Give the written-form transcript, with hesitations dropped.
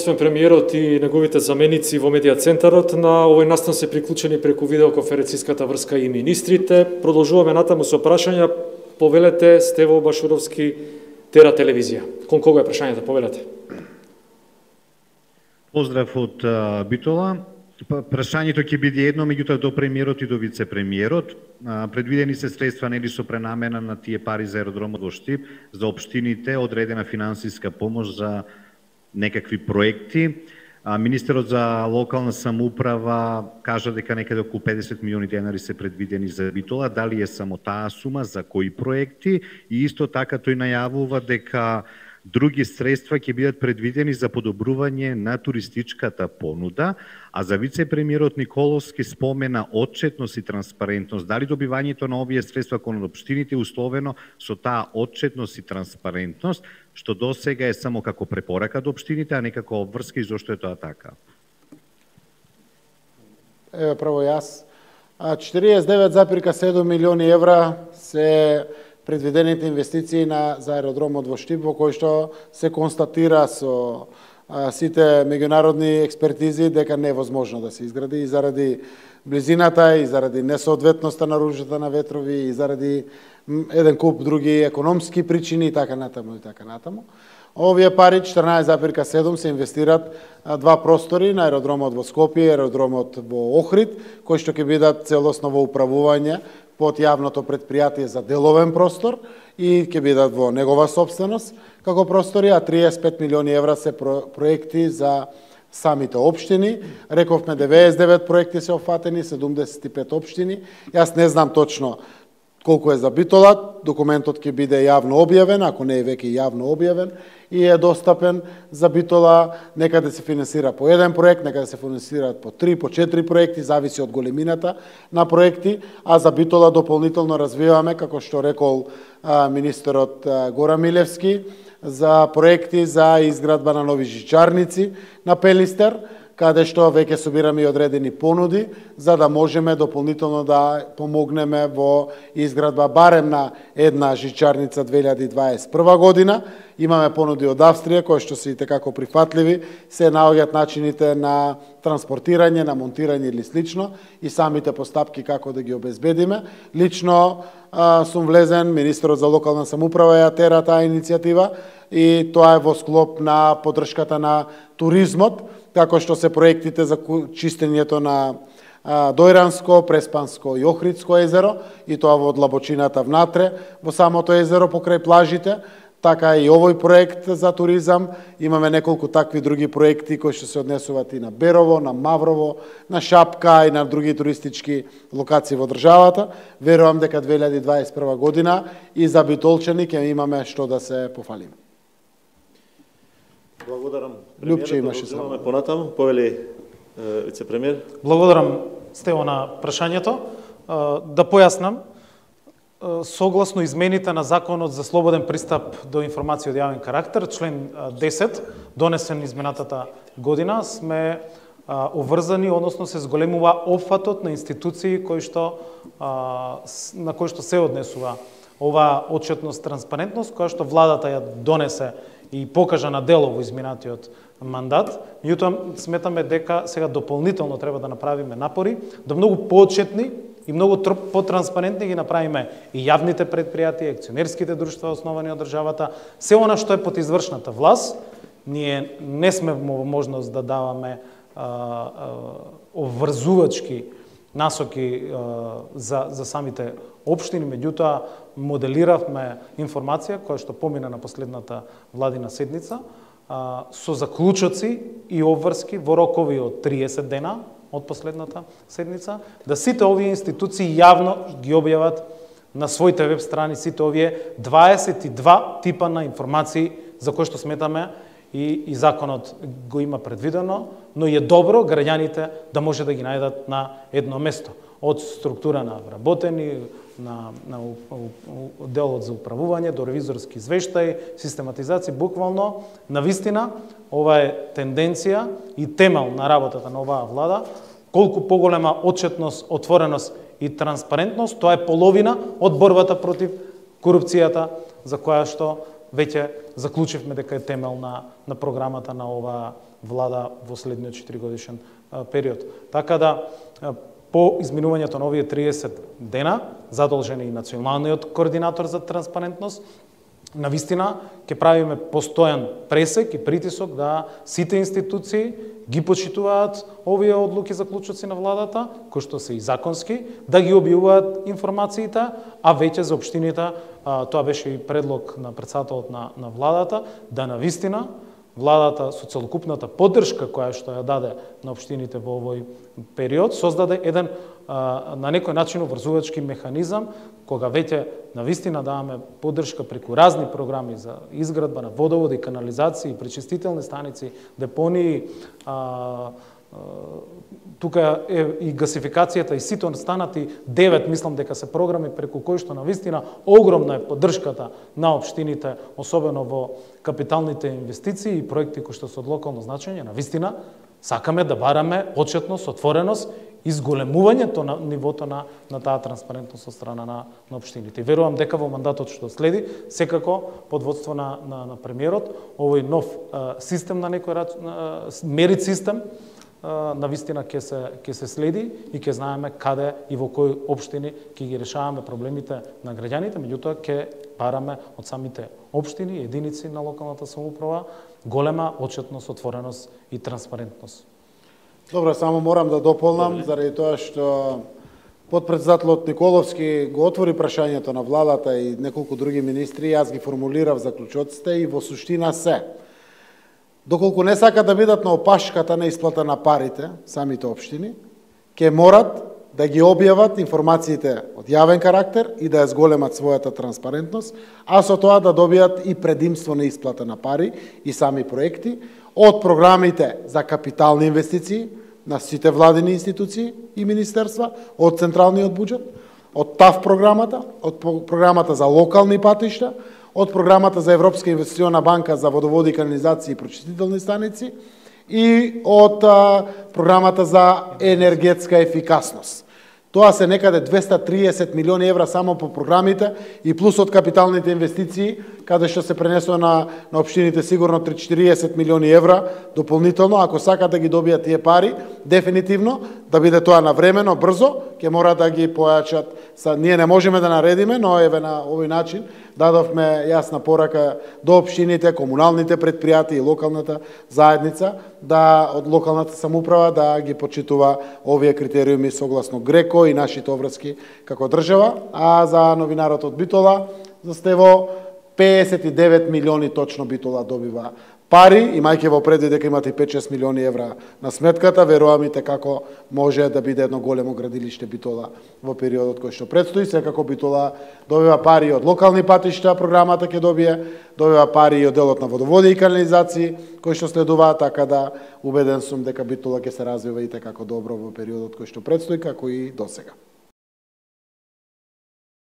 господин премиерот и неговите заменици во медиа центарот. На овој настан се приклучени преку видеоконференциската врска и министрите. Продолжуваме натаму со прашања. Повелете, Стево Башуровски, Тера телевизија. Кон кого е прашањето? Повелете. Поздрав од Битола. Прашањето ќе биде едно, меѓутоа до премиерот и до вице-премиерот. Предвидени се средства нели со пренамена на тие пари за аеродромот во Штип, за општините, одредена финансиска помош за некакви проекти. Министерот за локална самоуправа кажа дека некаде околу 50 милиони денари се предвидени за Битола. Дали е само таа сума, за кои проекти? И исто така тој најавува дека други средства ќе бидат предвидени за подобрување на туристичката понуда, а за вице-премиерот Николовски спомена отчетност и транспарентност. Дали добивањето на овие средства кон општините е условено со таа отчетност и транспарентност, што досега е само како препорака до општините, а не како обврска, и зошто е тоа така? Право јас. 49,7 милиони евра се предвидените инвестиции за аеродромот во Штип, во кој што се констатира со сите меѓународни експертизи дека не е возможно да се изгради, и заради близината, и заради несоодветноста на ружата на ветрови, и заради еден куп други економски причини и така натаму и така натаму. Овие пари, 14,7, се инвестират два простори на аеродромот во Скопје и аеродромот во Охрид, кои што ќе бидат целосно во управување под јавното предпријатие за деловен простор и ќе бидат во негова собственост како простори, а 35 милиони евра се проекти за самите општини. Рековме 99 проекти се офатени, 75 општини. Јас не знам точно колку е за Битола, документот ќе биде јавно објавен, ако не е веќе јавно објавен, и е достапен за Битола. Некаде се финансира по еден проект, некаде се финансираат по 3, по 4 проекти, зависи од големината на проекти, а за Битола дополнително развиваме, како што рекол министерот Гора Милевски, за проекти за изградба на нови жичарници на Пелистер, каде што веќе собираме и одредени понуди, за да можеме дополнително да помогнеме во изградба барем на една жичарница 2021 година. Имаме понуди од Австрија, кои што се и tekako прифатливи, се наоѓаат начините на транспортирање, на монтирање или слично, и самите постапки како да ги обезбедиме. Лично сум влезен, министерот за локална самоуправа ја тера таа иницијатива, и тоа е во склоп на поддршката на туризмот, како што се проектите за чистењето на Дојранско, Преспанско и Охридско езеро, и тоа во длабочината внатре, во самото езеро покрај плажите, така и овој проект за туризам. Имаме неколку такви други проекти кои што се однесуваат и на Берово, на Маврово, на Шапка и на други туристички локации во државата. Верувам дека 2021 година и за битолчани ќе имаме што да се пофалиме. Благодарам. Лјупче имаше само. Понатаму, повели вице-премиер. Благодарам, Стево, на прашањето. Да појаснам, согласно измените на Законот за слободен пристап до информации од јавен карактер, член 10, донесен изменатата година, сме обврзани, односно се зголемува опфатот на институции на кои што се однесува оваа отчетност, транспарентност, која што владата ја донесе и покажа на дело во изминатиот мандат. Меѓутоа сметаме дека сега дополнително треба да направиме напори, да многу поотчетни и многу потранспарентни ги направиме и јавните предпријатија, акционерските друштва основани од државата, се она што е под извршната власт. Ние не сме во можност да даваме обврзувачки насоки за самите општини, меѓутоа моделиравме информација која што помина на последната владина седница со заклучоци и обврски во рокови од 30 дена од последната седница, да сите овие институции јавно ги објават на своите веб страни сите овие 22 типа на информации за кои што сметаме и законот го има предвидено, но е добро граѓаните да може да ги најдат на едно место. Од структура на вработени, на делот за управување, до ревизорски извештај, систематизација, буквално, навистина, ова е тенденција и темел на работата на оваа влада. Колку поголема отчетност, отвореност и транспарентност, тоа е половина од борбата против корупцијата, за која што веќе заклучивме дека е темел на програмата на оваа влада во следниот 4-годишен период. Така да, по изминувањето на овие 30 дена, задолжен е и националниот координатор за транспарентност, навистина ќе правиме постојан пресек и притисок да сите институции ги почитуваат овие одлуки заклучоци на владата, кои што се и законски, да ги објавуваат информациите, а веќе за општините, тоа беше и предлог на председателот на владата, да навистина владата со целокупната поддршка која што ја даде на општините во овој период, создаде еден на некој начин обврзувачки механизам, кога веќе навистина даваме поддршка преку разни програми за изградба на водоводи, канализации, пречистителни станици, депонии, тука е и гасификацијата и сите станати 9, мислам дека се програми преку кои што навистина огромна е поддршката на општините, особено во капиталните инвестиции и проекти кои што се од локално значење. Навистина сакаме да бараме отчетност, отвореност и зголемувањето на нивото на таа транспарентност од страна на општините. Верувам дека во мандатот што следи, секако под водство на премиерот, овој нов систем на некој мерит систем, навистина ќе се следи и ќе знаеме каде и во кои општини ќе ги решаваме проблемите на граѓаните, меѓутоа ќе бараме од самите општини и единици на локалната самоуправа голема отчетност, отвореност и транспарентност. Добро, само морам да дополнам, заради тоа што подпредседателот Николовски го отвори прашањето на владата и неколку други министри, јас ги формулирав заклучоците и во суштина се. Доколку не сакат да бидат на опашката на исплата на парите, самите општини, ќе морат да ги објават информациите од јавен карактер и да ја зголемат својата транспарентност, а со тоа да добијат и предимство на исплата на пари и сами проекти од програмите за капитални инвестиции на сите владини институции и министерства, од централниот буџет, од ТАФ програмата, од програмата за локални патишта, од програмата за Европска инвестициона банка за водоводи, канализации и прочистителни станици и од програмата за енергетска ефикасност. Тоа се некаде 230 милиони евра само по програмите и плюс од капиталните инвестиции, каде што се пренесува на општините сигурно 30-40 милиони евра дополнително. Ако сакат да ги добијат тие пари, дефинитивно, да биде тоа навремено, брзо, ќе мора да ги појачат. Ние не можеме да наредиме, но еве на овој начин дадовме јасна порака до општините, комуналните предпријатија и локалната заедница, да од локалната самоуправа да ги почитува овие критериуми согласно ГРЕКО и нашите обврски како држава, а за новинарот од Битола, за Стево, 59 милиони точно Битола добива пари, имајќи во предвид дека имате 5-6 милиони евра на сметката, верувам и како може да биде едно големо градилиште Битола во периодот кој што предстои. Секако Битола добива пари од локални патишта, програмата ќе добива пари и од делот на водоводи и канализации кои што следуваат, така да убеден сум дека Битола ќе се развива и како добро во периодот кој што предстои, како и досега.